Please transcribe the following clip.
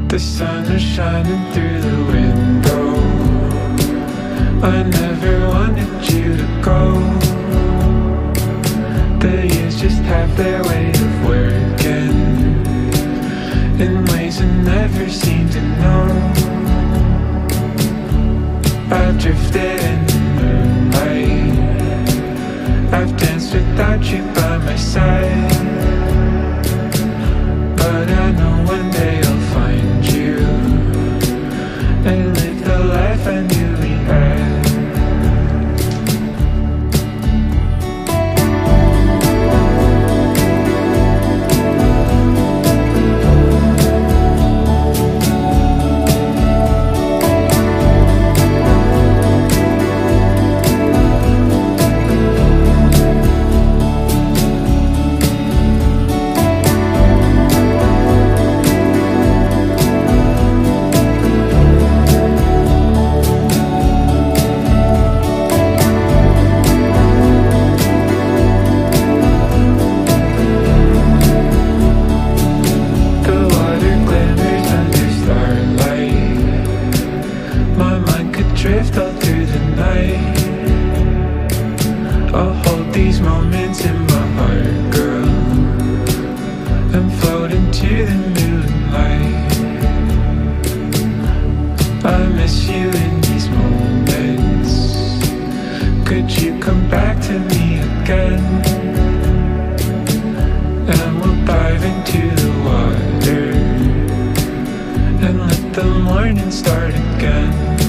The sun was shining through the window. I never wanted you to go. The years just have their way of working in ways I never seem to know. I've drifted in the moonlight. I've danced without you by my side. But I know one day I'll find you and live the life I knew we had. Drift all through the night. I'll hold these moments in my heart, girl. I'm floating to the moonlight. I miss you in these moments. Could you come back to me again? And we'll dive into the water and let the morning start again.